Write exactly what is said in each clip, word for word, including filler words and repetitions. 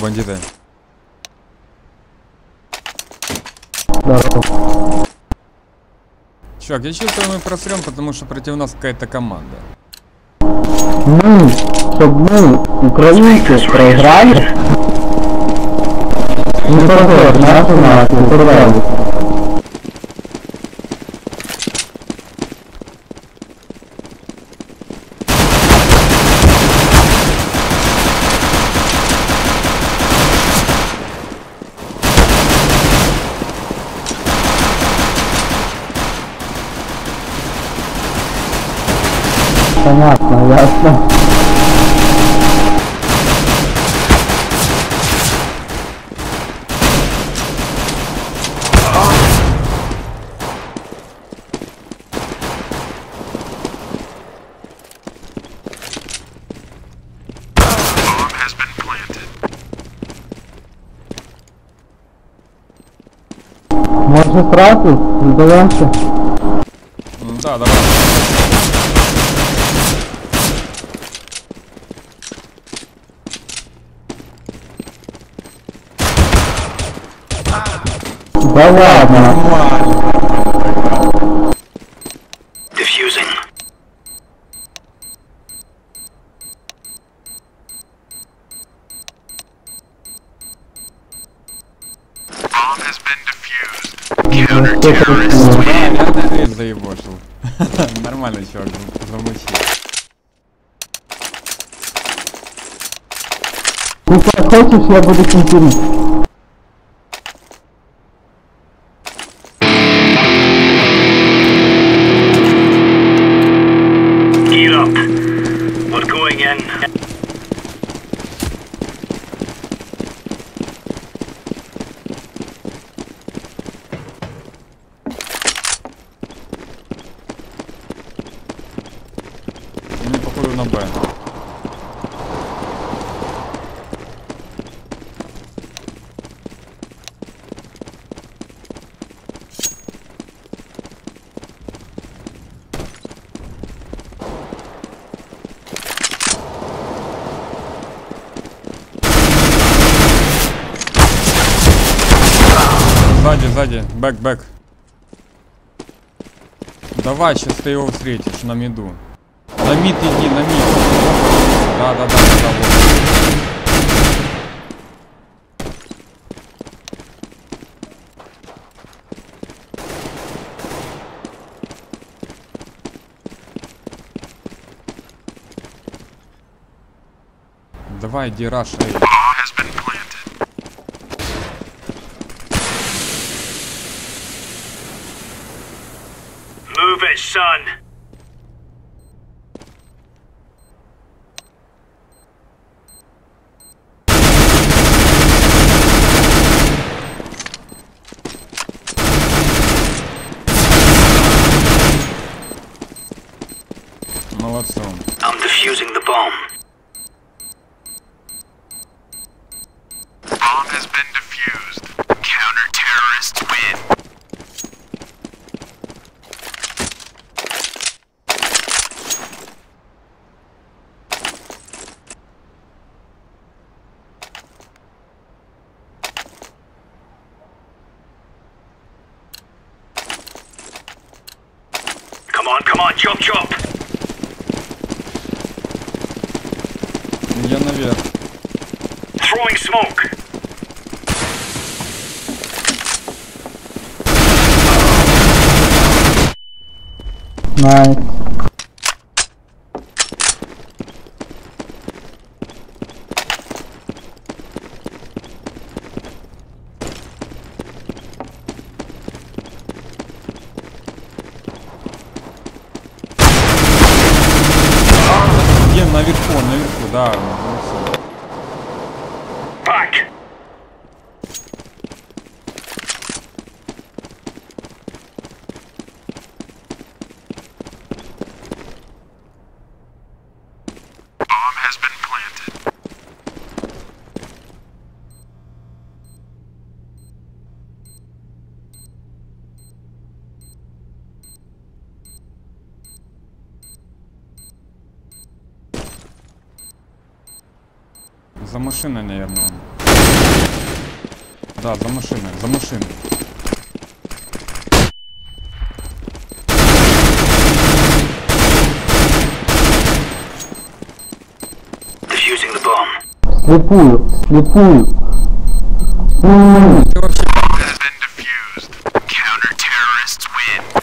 бандиты. Здорово. Чувак, я чувствую, мы просрем, потому что против нас какая-то команда. Мы, чтобы мы, украинцы, проиграли, не похож на нашу нацию, пожалуйста. Понятно, ясно. Можно сразу сдаемся? Да, давай. Да ладно. Diffusing. Bomb has been defused. Counter-terrorists win. Я заебошил. Нормально, чувак, замучил. Если хочешь, я буду кемперить. Gear up. We're going in. Мне походу на Б. Сзади, сзади, бэк, бэк. Давай, сейчас ты его встретишь на миду. На мид иди, на мид. Да, да, да, да, да, вот. Давай, иди, раш, эй. Move it, son. Молодцом. I'm defusing the bomb. Bomb has been defused. Counter-terrorists win. Come on, come on, chop chop. Я наверх. Throwing smoke. Найс. Где наверху, наверху, да. Наверху. Back. Bomb has been planted. За машиной, наверное. Да, за машиной, за машиной. Defusing the bomb. Слепую, слепую. М, Ты вообще... Has been defused. Counter-terrorists win.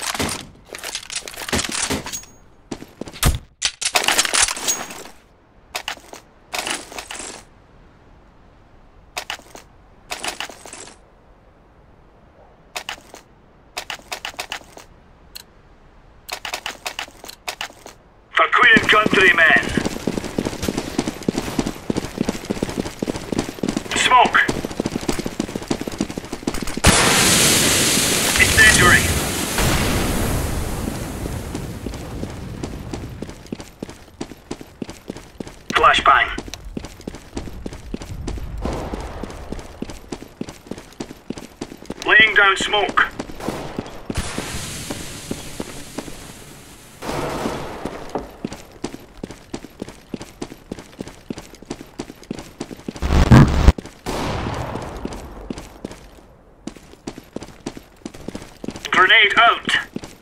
For Queen and Countrymen. Smoke. Incendiary. Flashbang. Laying down smoke. Grenade out.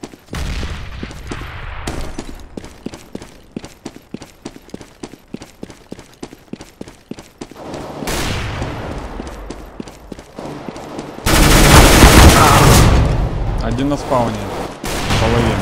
Один на спауне. Половина.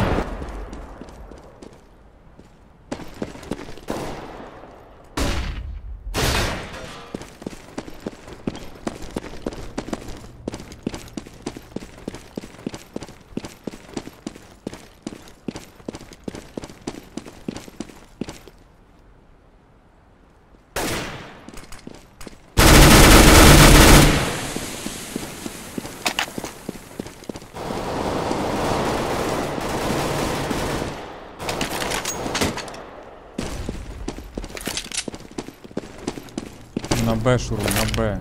На Б, Шуру, на Б.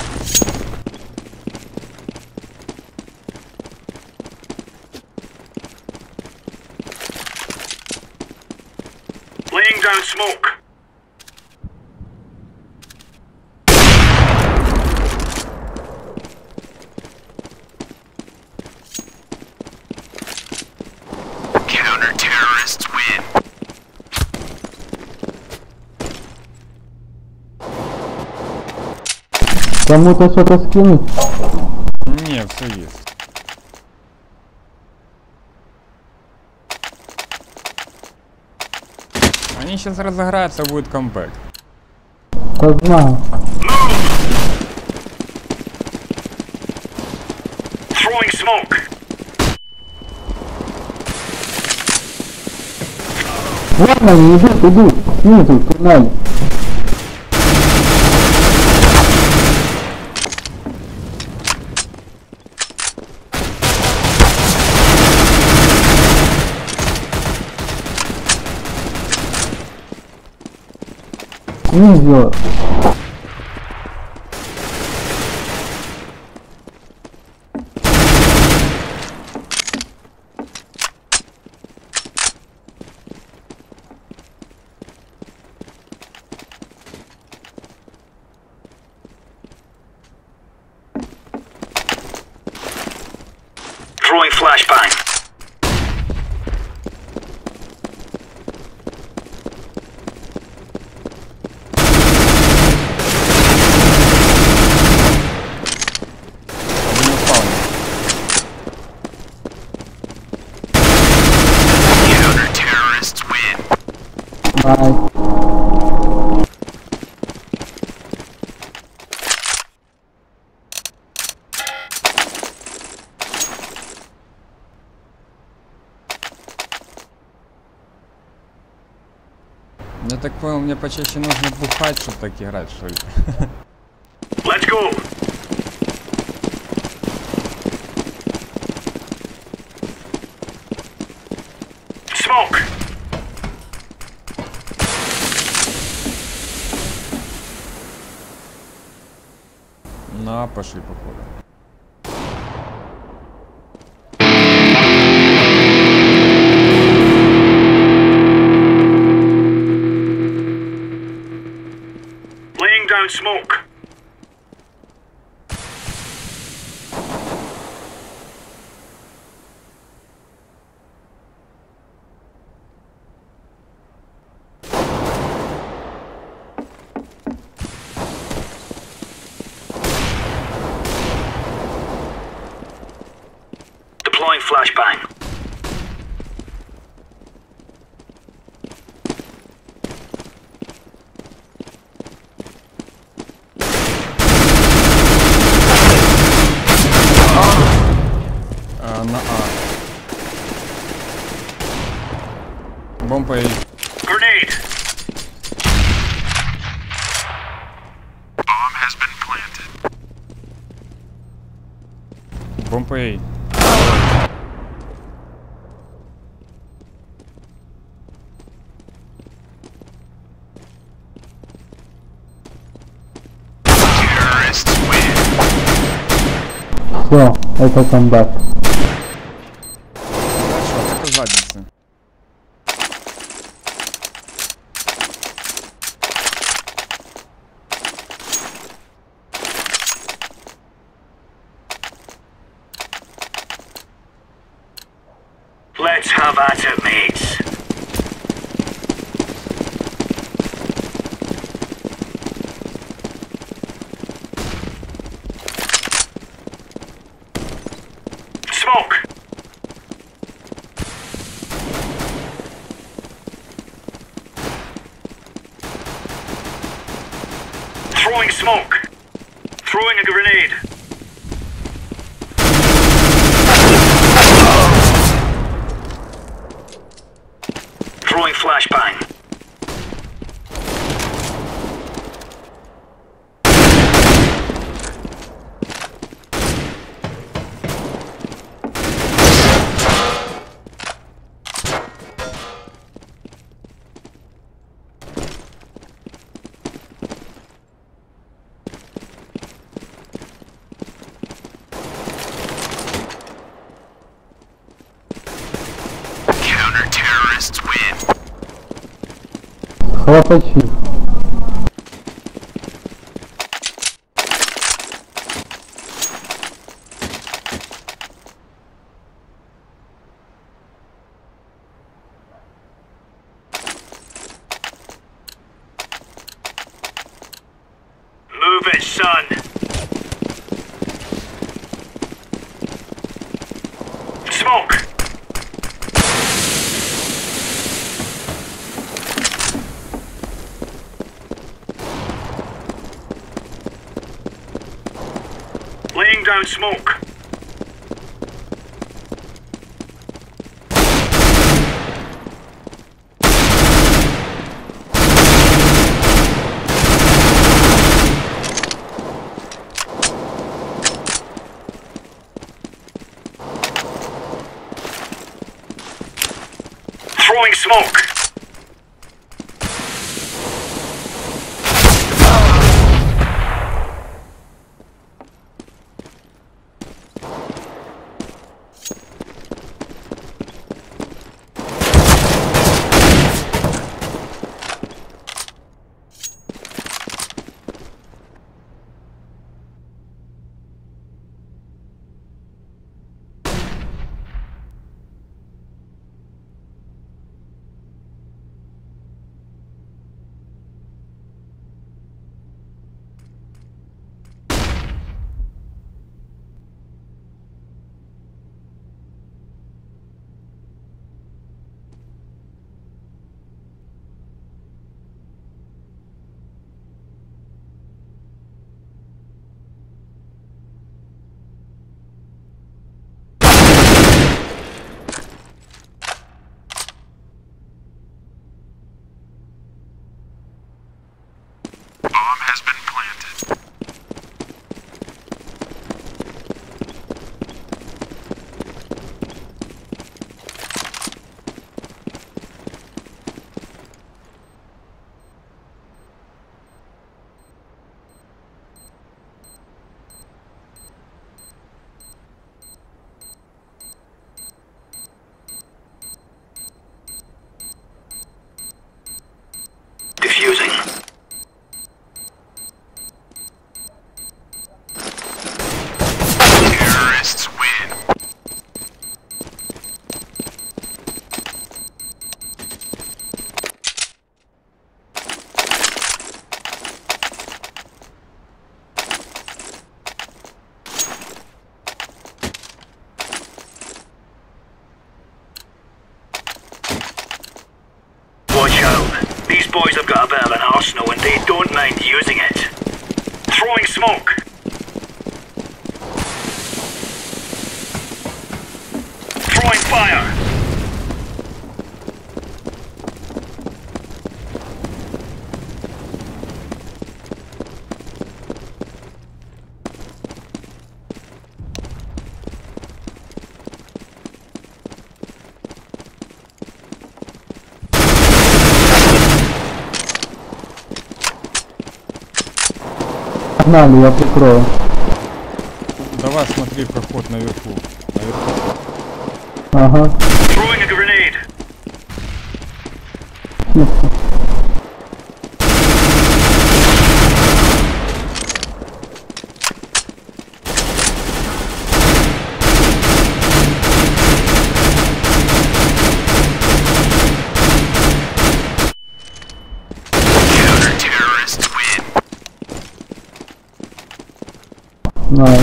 Laying down smoke. Counter-terrorists win. Кому-то что-то скинуть? Не, все есть. Они сейчас разыграются, будет камбэк. Да знаю. Throwing smoke. Ладно, они идут, идут. Снизу, в туннеле. Снизу. Throwing flashbang. Один на спауне. Counter-terrorists win. Найс. Я так понял, мне почаще нужно бухать, чтобы так играть, что ли? Let's go. Smoke. На, пошли походу. Laying down smoke. Deploying flashbang. А, на А. Бомба A. Grenade. Bomb has been planted. Бомба A. Terrorists win. Все, это комбат. Хорошо, это задница. Let's have at it, mates. Smoke. Throwing smoke. Throwing a grenade. Throwing flashbang. Counter-terrorists win. Хлопачи. Move it, son. Smoke. Laying down smoke. Throwing smoke. These boys have got a bit of an arsenal and they don't mind using it. Throwing smoke. Throwing fire. Погнали, я прикрою. Давай смотри проход наверху. Наверху. Ага. Throwing a grenade. Чисто. Counter-terrorists win. Найс.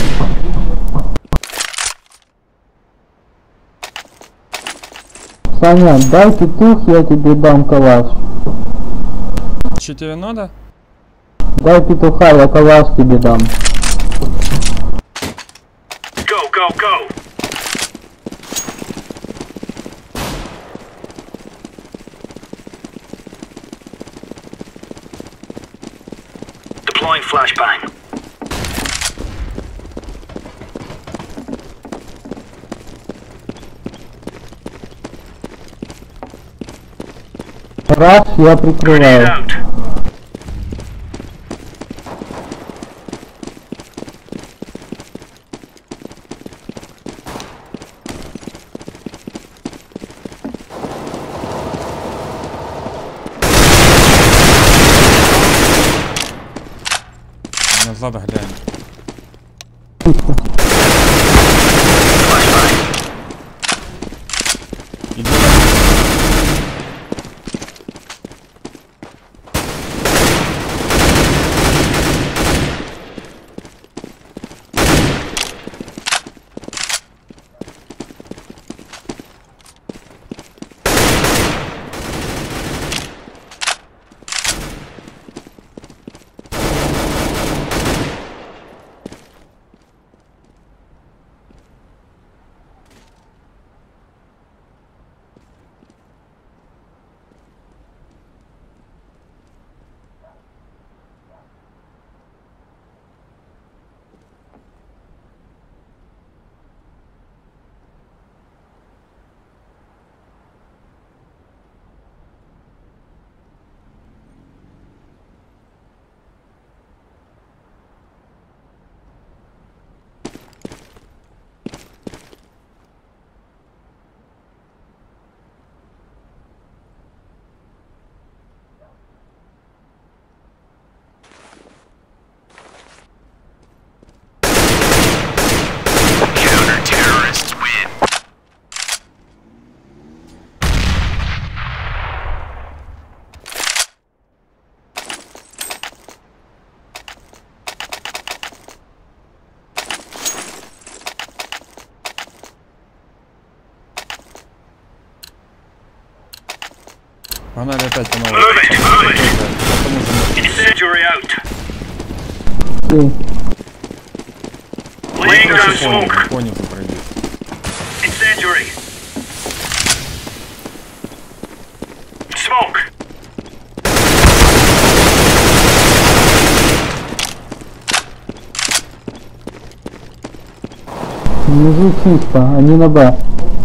Саня, дай петух, я тебе дам калаш. Что тебе надо? Дай петуха, я калаш тебе дам. Go, go, go. Deploying flashbang. Раз, я Grenade прикрываю. out. Назад глянь. Чисто. Flashbang. Иди. Counter-terrorists win. Погнали опять по новой. Move it, move it. Потому что Incendiary out. Окей. Laying down мы smoke. по низу пройдет. Incendiary. Smoke. Внизу чисто, они на Б. А,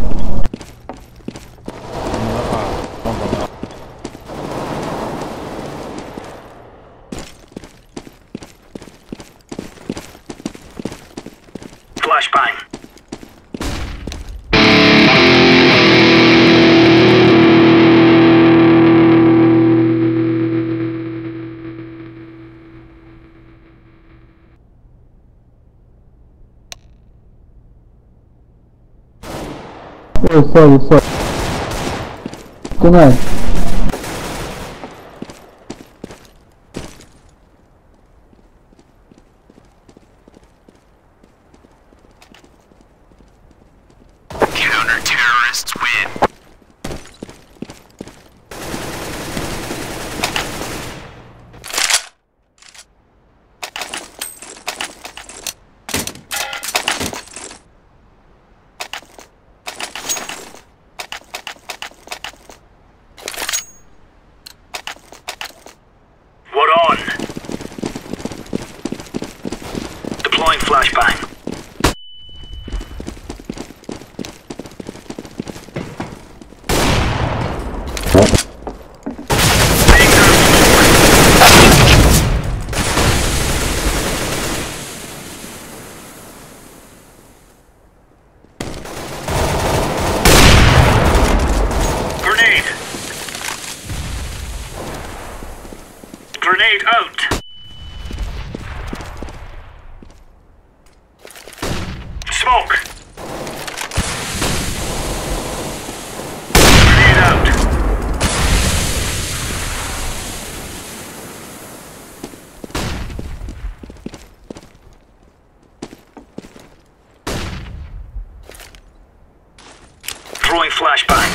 бомба, да. Flashbang. Ой, сори, сори. Тунай. Counter-terrorists win. Grenade out. Smoke. Grenade out. Throwing flashbang.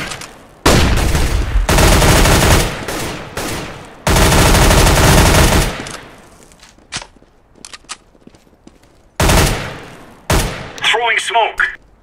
Throwing smoke.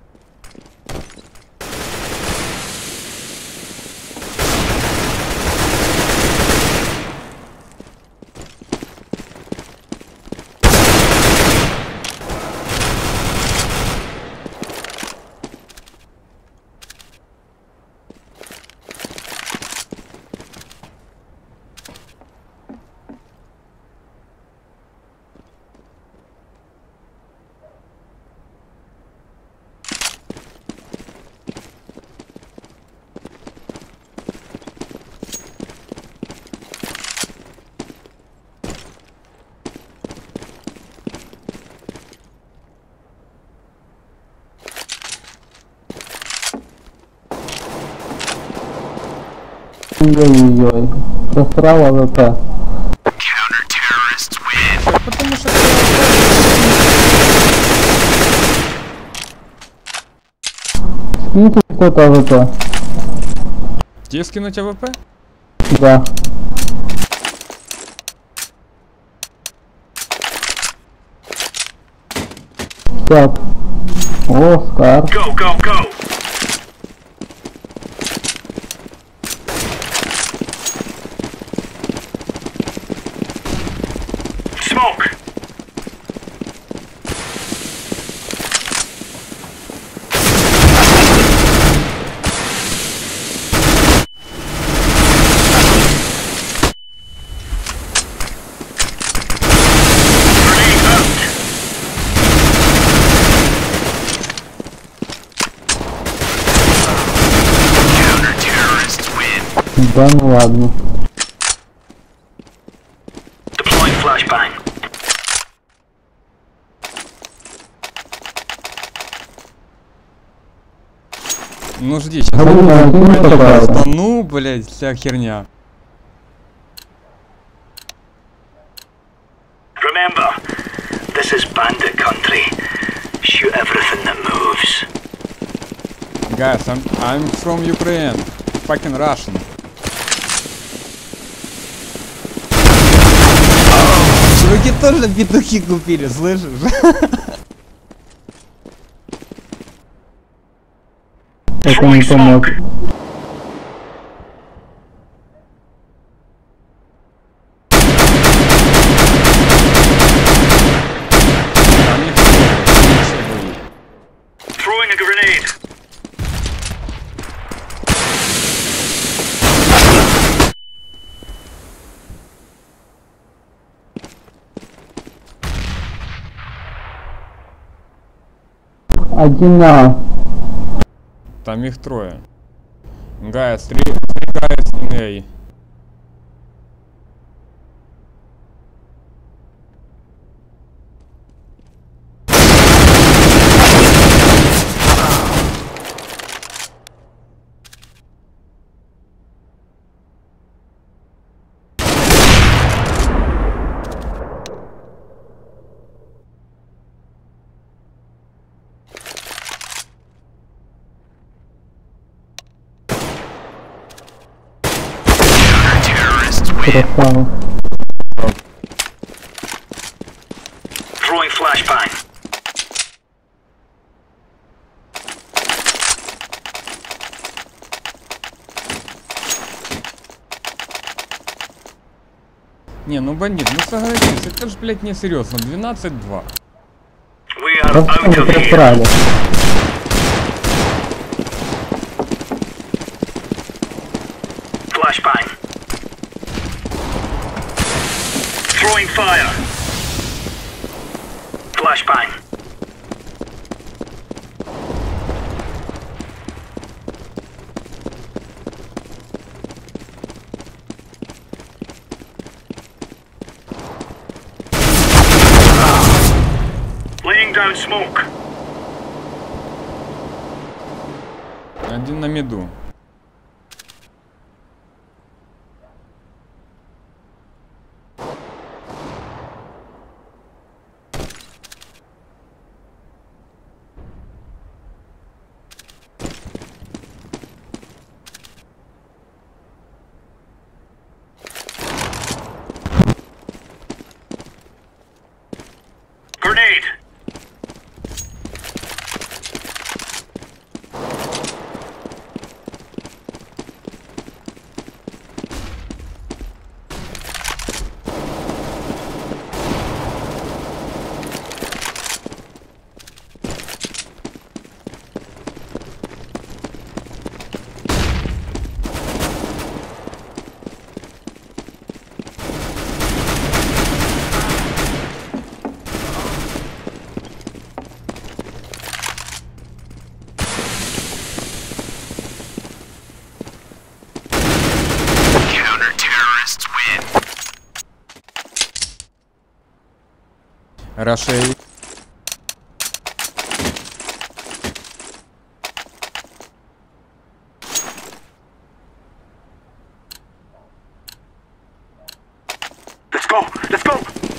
Ой-ой-ой. Просрал АВП. Counter-terrorists win. Потому что... Скиньте кто-то АВП. Тебе скинуть АВП? Да. Так. Оскар. Go, go, go. Smoke. Grenade out. Counter-terrorists win. Да ну ладно. Deploying flashbang. Ну жди, сейчас. Блин, не попал. Да ну, блядь, вся херня. Remember, this is bandit country. Shoot everything that moves. Guys, I'm, I'm from Ukraine. Fucking Russian. Чуваки тоже петухи купили, слышишь? Это не поможет. Throwing a grenade. Один на. Там их трое. Guys, three, three guys in A. Красава. Throwing flashbang. Не, ну бандит, ну согласись, это ж, блядь, не серьезно. двенадцать два. We are Просто out мы of here. просрали. Flashbang. Throwing fire. Flashbang. down smoke. Один на миду. Grenade. Рашей. Let's go. Let's go.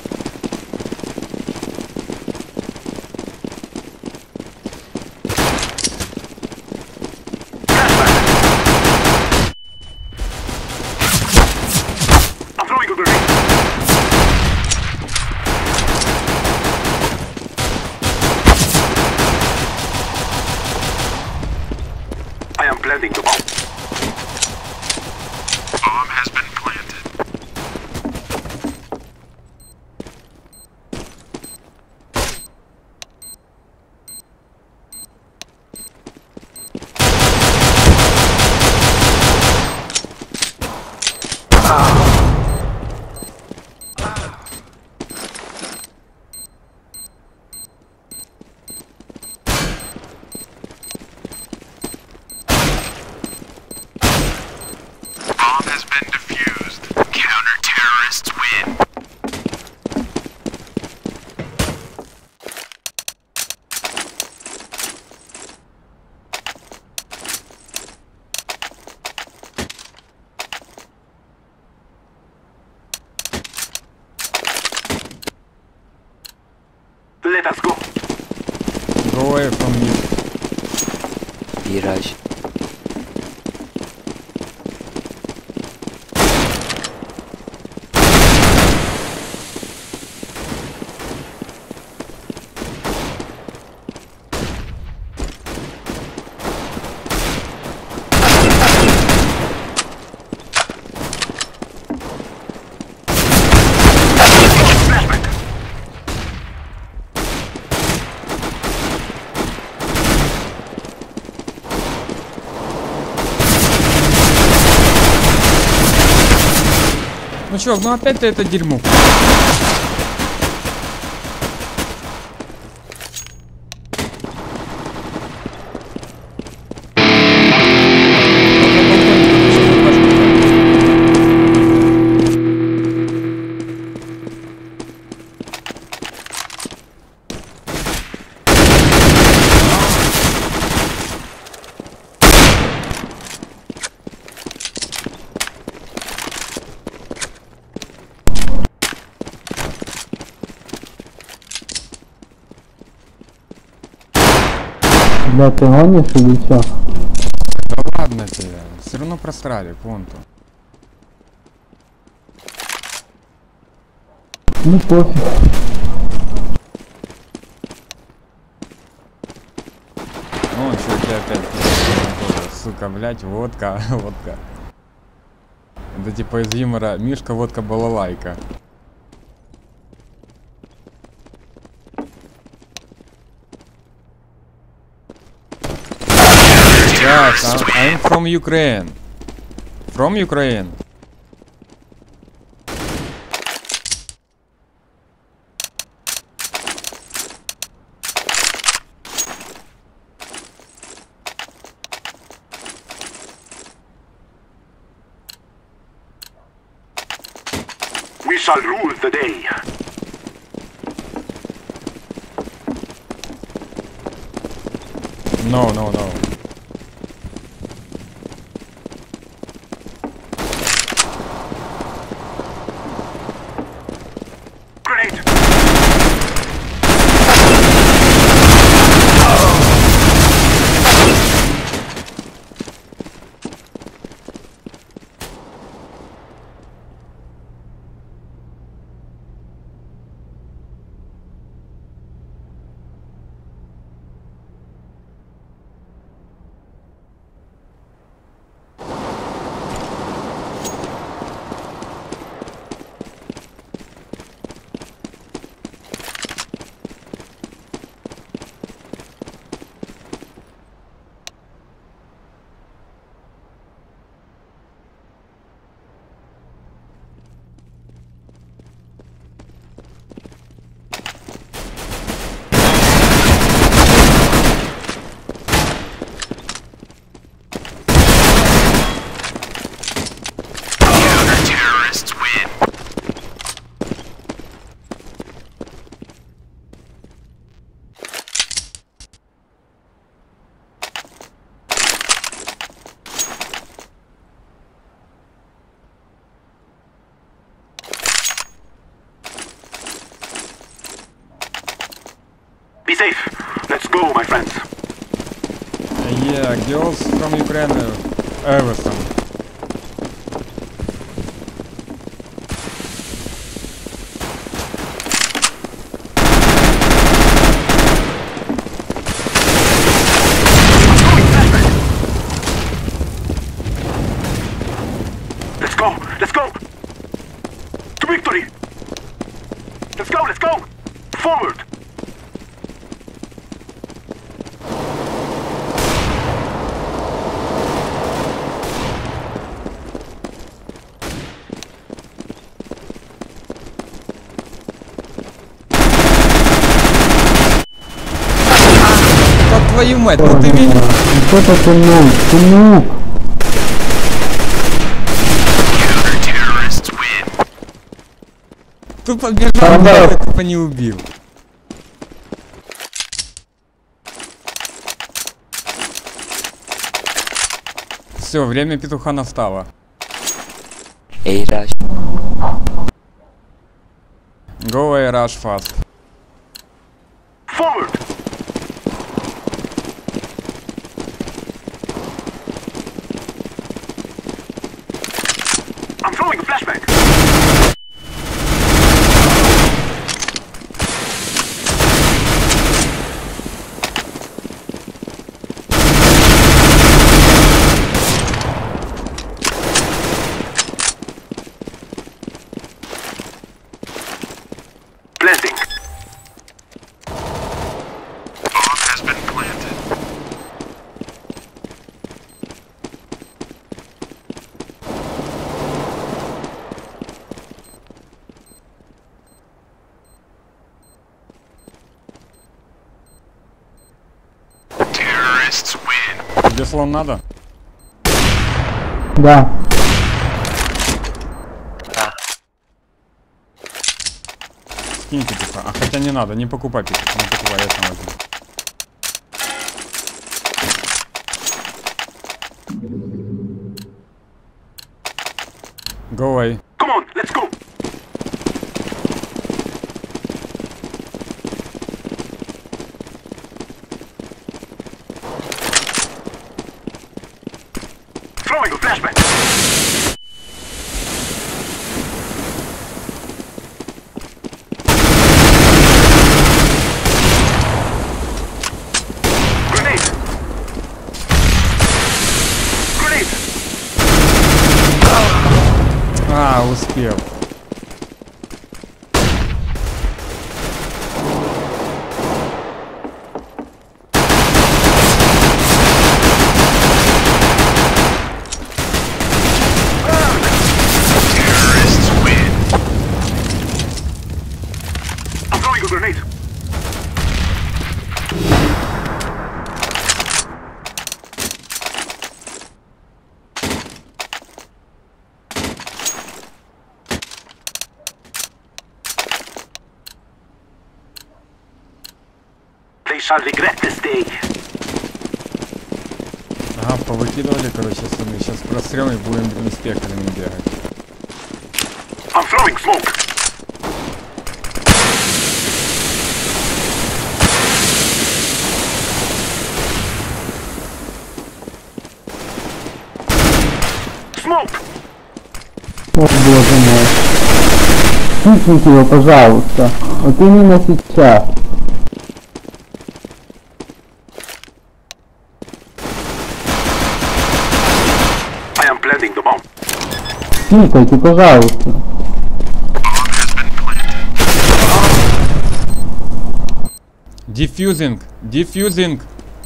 I'm throwing a grenade. I am planting the bomb. Bomb has been planted. Bomb has been defused. Counter-terrorists win. Let us go. Go away from me. Mirage. Ну чувак, ну опять ты это дерьмо. Бля, ты гонишь или чё? Да ладно тебе, все равно просрали, понту. Ну пофиг. Ну, что тебе опять, сука, блять, водка, водка. Это типа из юмора Мишка, водка, балалайка. Yes, I'm, I'm from Ukraine. From Ukraine. We shall rule the day. No, no, no. Grenade! Be safe. Let's go, my friends. Yeah, girls from Ukraine, everything. Let's go. Let's go. To victory. Let's go. Let's go. Forward. Твою мать, ну ты меня... Что это тянул? Тянул! Тупо бежал, я тупо не убил. Все, время петуха настало. Эй, Раш. Go away, rush fast. Forward. I'm throwing a flashbang. Planting. Bomb has been planted. Terrorists win. Тебе слон надо? Да. Скинь петуха. А хотя не надо, не покупай петуха, не покупай, я сам возьму. Go away. Come on, let's go. Throwing a flashbang. Grenade. Grenade. А, успел. Terrorists win. I'm throwing a grenade. They shall regret this day. Ага, повыкидывали, короче, сами. Сейчас просрем и будем инспекторами бегать. I'm throwing smoke. Smoke. О, боже мой. Кикните его, пожалуйста. Вот именно сейчас. I am planting the bomb. Кикайте, пожалуйста. Дефьюзинг! Дефьюзинг!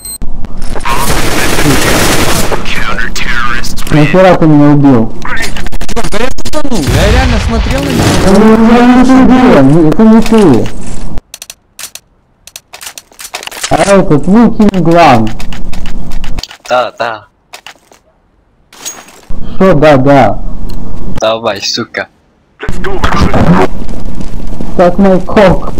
Нахера ты меня убил? Да я потонул! Я реально смотрел на него. Это не ты, это не ты. А этот Вилкин Глан. Да, да. Что, да, да. Давай, сука. Let's go, brother. Так мой кок.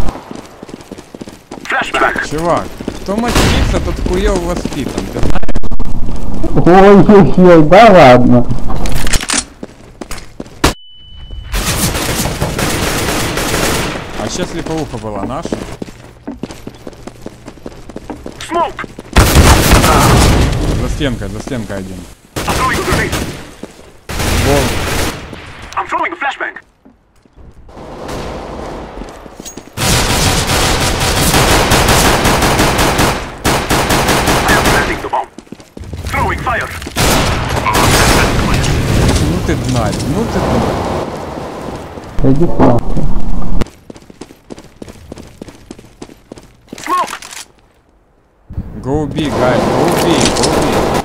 Flashback. Чувак, кто матерится, тот хуёво воспитан. Ты знаешь? Ой-ой-ой, да ладно. А сейчас слеповуха была наша. Smoke. За стенкой, за стенкой один. I'm throwing a grenade. Гол. I'm throwing a flashbang. I am planting the bomb. Throwing fire. Ну ты днарь, ну ты днарь. Иди нахуй. Smoke. Go B, guys, go B, go B.